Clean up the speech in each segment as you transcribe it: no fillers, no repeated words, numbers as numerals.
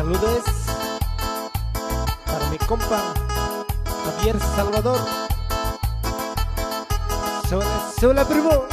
Saludos para mi compa Javier Salvador. Sola primo.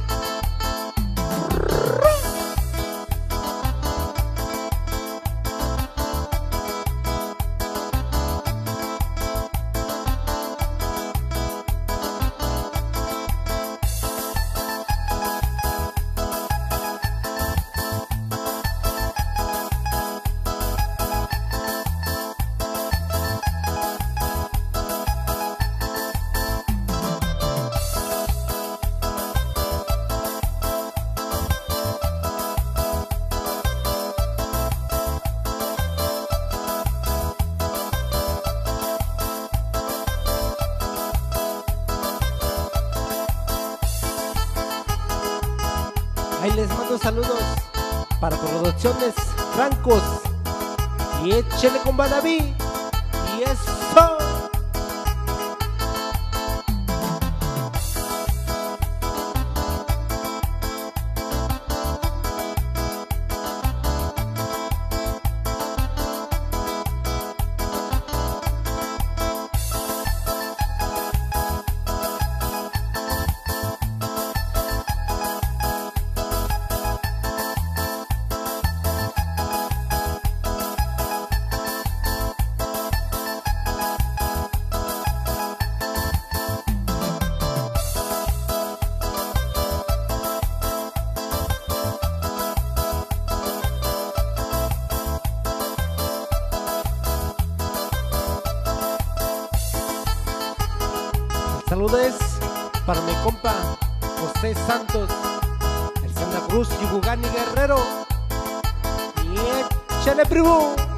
Ahí les mando saludos para Producciones Francos y échele con Badaví y eso. Saludos para mi compa José Santos, el Santa Cruz, Yugugani Guerrero. Y échale primo.